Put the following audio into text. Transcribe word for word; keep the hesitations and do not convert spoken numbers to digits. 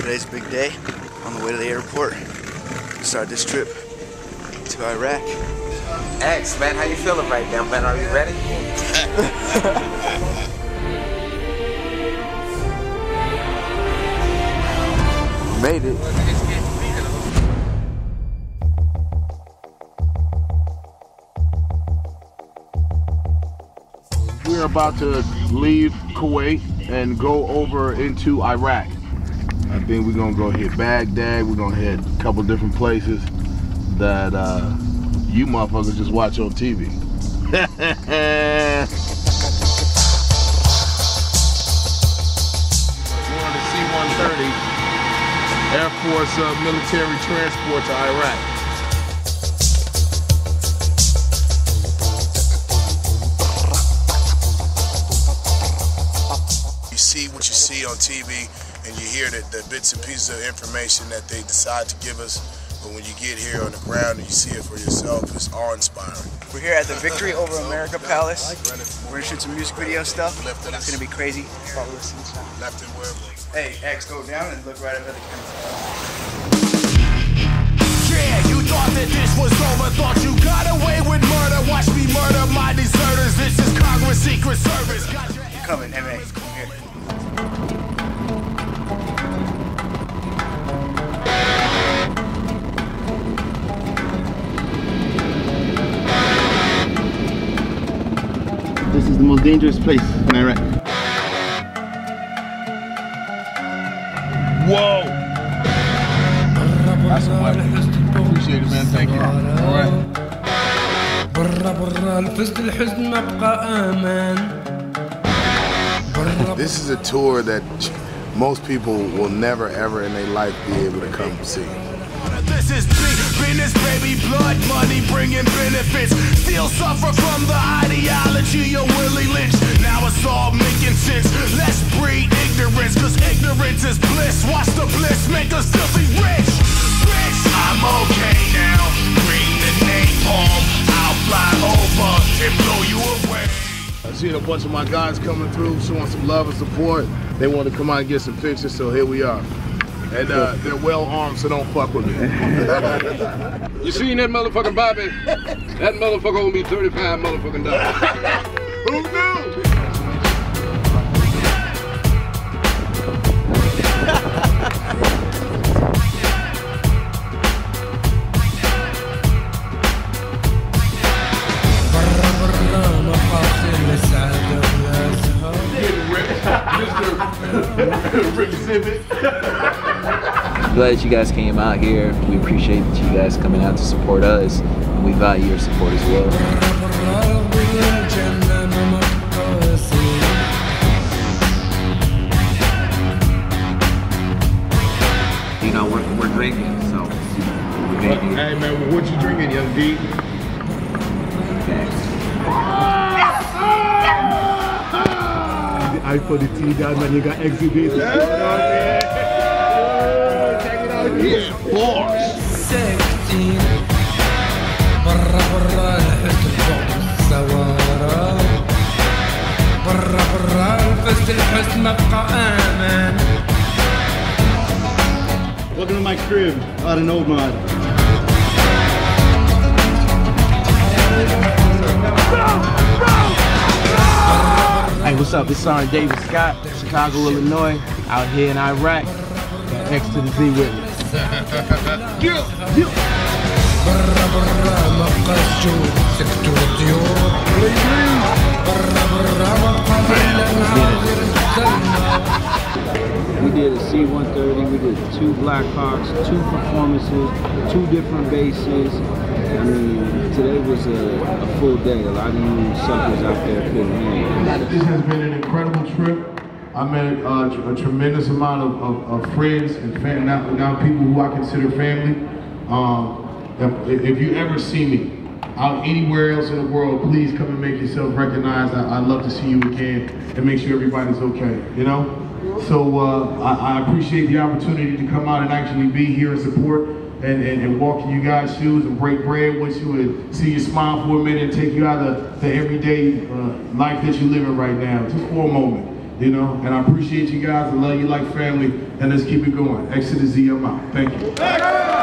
Today's a big day. On the way to the airport. Start this trip to Iraq. X, man, how you feeling right now, man? Are you ready? Made it. We're about to leave Kuwait and go over into Iraq. I think we're gonna go hit Baghdad. We're gonna hit a couple different places that uh, you motherfuckers just watch on T V. We're on the C one thirty Air Force uh, military transport to Iraq. You see what you see on T V, and you hear the, the bits and pieces of information that they decide to give us, but when you get here on the ground and you see it for yourself, it's awe-inspiring. We're here at the Victory Over America Palace. We're gonna shoot some music video stuff. It's gonna be crazy. Follow us inside. Left and wherever. Hey, X, go down and look right up at the camera. Yeah, you thought that this was over, thought you got away with murder. Watch me murder my deserters. This is Congress Secret Service. I'm coming, M A. Come here. This is the most dangerous place in Iraq. Whoa! That's a weapon. Appreciate it, man. Thank you. All right. This is a tour that most people will never ever in their life be able to come see. This is big business, baby, blood money bringing benefits. Still suffer from the ideology of Willie Lynch. Now it's all making sense. Let's breed ignorance, cause ignorance is bliss. Watch the bliss make us filthy rich. Rich, I'm okay now. Bring the napalm. I'll fly over and blow you away. I seen a bunch of my guys coming through, showing some love and support. They wanted to come out and get some pictures, so here we are. And uh, they're well armed, so don't fuck with me. You seen that motherfucking Bobby? That motherfucker gonna be thirty-five motherfucking dollars. Who knew? Xzibit. Glad that you guys came out here. We appreciate that you guys coming out to support us, and we value your support as well. You know, we're, we're drinking, so. Hey man, what you drinking, young D? I put the tea down when you got Xzibit. Yeah, check it out here. Boss. برا برا الحزن البعد السوارة برا برا الفزت الحزن مبقى آمن. Welcome to my crib out of Nomad. Hey, what's up? It's Sergeant David Scott, Chicago, Illinois, out here in Iraq. Got X to the Z with me. Yeah, yeah. برا برا مبقى الجود سكتوا الطيور برا برا مبقى We did a C one thirty, we did two Black Hawks, two performances, two different bases. I mean, today was a, a full day. A lot of you suckers out there couldn't hang. This has been an incredible trip. I met uh, a tremendous amount of, of, of friends and fam now, now people who I consider family. Um, if, if you ever see me out anywhere else in the world, please come and make yourself recognized. I, I'd love to see you again and make sure everybody's okay, you know? So uh, I, I appreciate the opportunity to come out and actually be here and support and, and, and walk in you guys' shoes and break bread with you and see you smile for a minute and take you out of the everyday uh, life that you're living right now, just for a moment. you know, and I appreciate you guys. I love you like family, and let's keep it going. X to the Z, I'm out. Thank you.